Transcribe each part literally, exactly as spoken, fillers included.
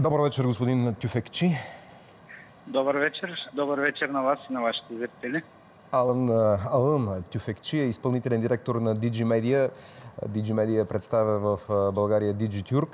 Добър вечер, господин Тюфекчи. Добър вечер. Добър вечер на вас и на вашите зрители. Алън, Алън Тюфекчи е изпълнителен директор на Digi Media. Digi Media представя в България DigiTurk.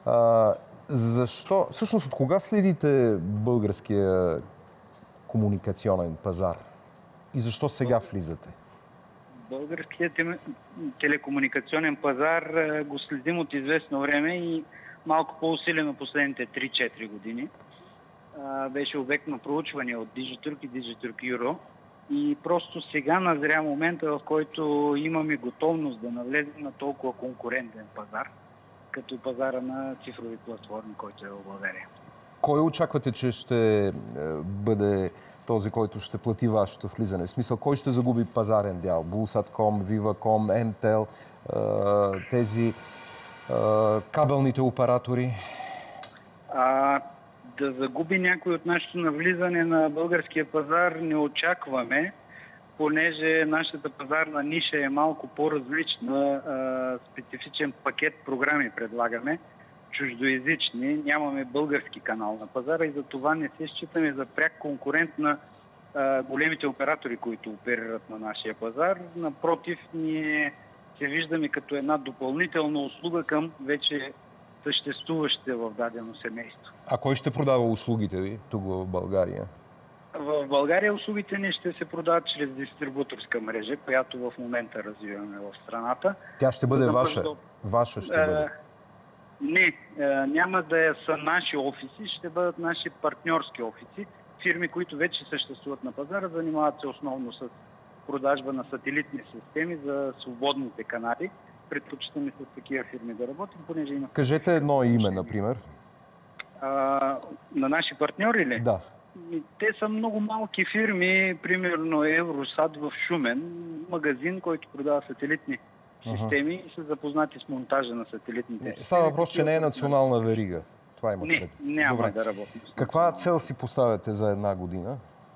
Защо? Всъщност, от кога следите българския комуникационен пазар? И защо сега влизате? Българският телекомуникационен пазар го следим от известно време и малко по-усилено последните три-четири години. Беше обект на проучване от DigiTurk и DigiTurk Euro. И просто сега назря момента, в който имаме готовност да навлезем на толкова конкурентен пазар, като пазара на цифрови платформи, който е в България. Кой очаквате, че ще бъде този, който ще плати вашето влизане? В смисъл, кой ще загуби пазарен дял? Булсатком, Виваком, Емтел, тези кабелните оператори? А, да загуби някой от нашето навлизане на българския пазар не очакваме, понеже нашата пазарна ниша е малко по-различна. Специфичен пакет програми предлагаме, чуждоязични. Нямаме български канал на пазара и за това не се считаме за пряк конкурент на големите оператори, които оперират на нашия пазар. Напротив, ние се виждаме като една допълнителна услуга към вече съществуващите в дадено семейство. А кой ще продава услугите ви тук в България? В България услугите ни ще се продават чрез дистрибуторска мрежа, която в момента развиваме в страната. Тя ще бъде ваша? Ваша ще бъде? Не, няма да са наши офиси, ще бъдат наши партньорски офиси. Фирми, които вече съществуват на пазара, занимават се основно с продажба на сателитни системи за свободните канали. Предпочитаме с такива фирми да работим, понеже има... Кажете едно име, например. А, на наши партньори ли? Да. Те са много малки фирми, примерно Евросат в Шумен, магазин, който продава сателитни системи uh-huh. и са запознати с монтажа на сателитните не, системи. Става въпрос, че не е национална верига. Това има не, пред. няма Добре. да работим. Каква цел си поставяте за една година?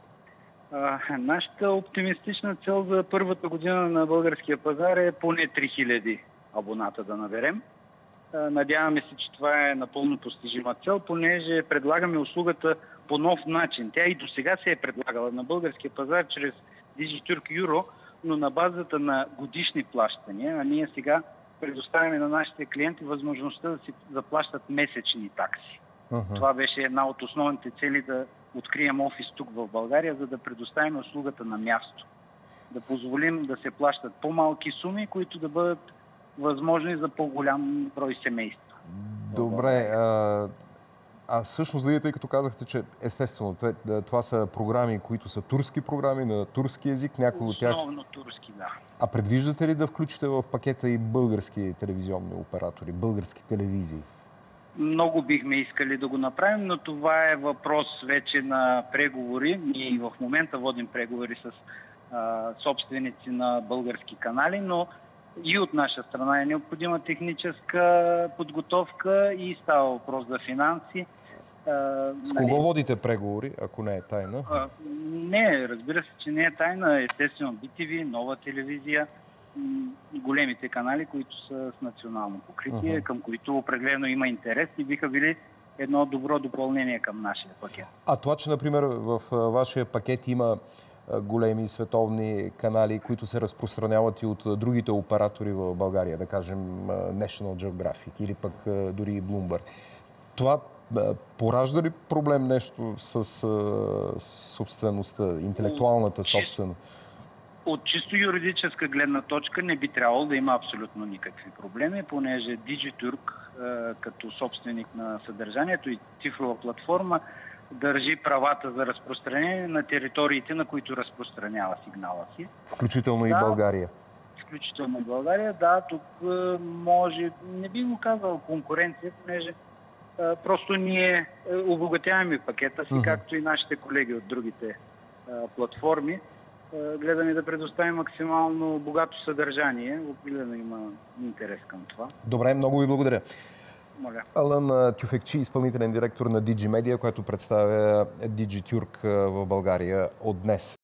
А, нашата оптимистична цел за първата година на българския пазар е поне три хиляди абоната да наберем. А, надяваме се, че това е напълно постижима цел, понеже предлагаме услугата по нов начин. Тя и до сега се е предлагала на българския пазар чрез DigiTurk Euro, но на базата на годишни плащания, а ние сега предоставяме на нашите клиенти възможността да си заплащат месечни такси. Uh-huh. Това беше една от основните цели да открием офис тук в България, за да предоставим услугата на място. Да позволим да се плащат по-малки суми, които да бъдат възможни за по-голям брой семейства. Добре. А, а всъщност, вие, тъй като казахте, че естествено това са програми, които са турски програми, на турски език, някои от тях... Основно турски, да. А предвиждате ли да включите в пакета и български телевизионни оператори, български телевизии? Много бихме искали да го направим, но това е въпрос вече на преговори. Ние и в момента водим преговори с а, собственици на български канали, но и от наша страна е необходима техническа подготовка и става въпрос за финанси. А, с кого нали... водите преговори, ако не е тайна? А, не, разбира се, че не е тайна. Естествено, Би Ти Ви, Нова телевизия, големите канали, които са с национално покритие, uh-huh. към които определено има интерес и биха били едно добро допълнение към нашия пакет. А това, че, например, в вашия пакет има големи световни канали, които се разпространяват и от другите оператори в България, да кажем National Geographic или пък дори Bloomberg, това поражда ли проблем нещо с собствеността, интелектуалната собственост? От чисто юридическа гледна точка не би трябвало да има абсолютно никакви проблеми, понеже DigiTurk като собственик на съдържанието и цифрова платформа държи правата за разпространение на териториите, на които разпространява сигнала си. Включително да, и България. Включително и България, да. Тук може, не би го казал конкуренция, понеже просто ние обогатяваме пакета си, uh-huh. както и нашите колеги от другите платформи. Гледаме да предоставим максимално богато съдържание. Определено има интерес към това. Добре, много ви благодаря. Моля. Алън Тюфекчи, изпълнителен директор на Digi Media, който представя DigiTurk в България от днес.